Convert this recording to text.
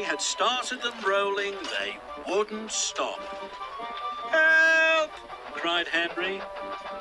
had started them rolling, they wouldn't stop. "Help!" cried Henry.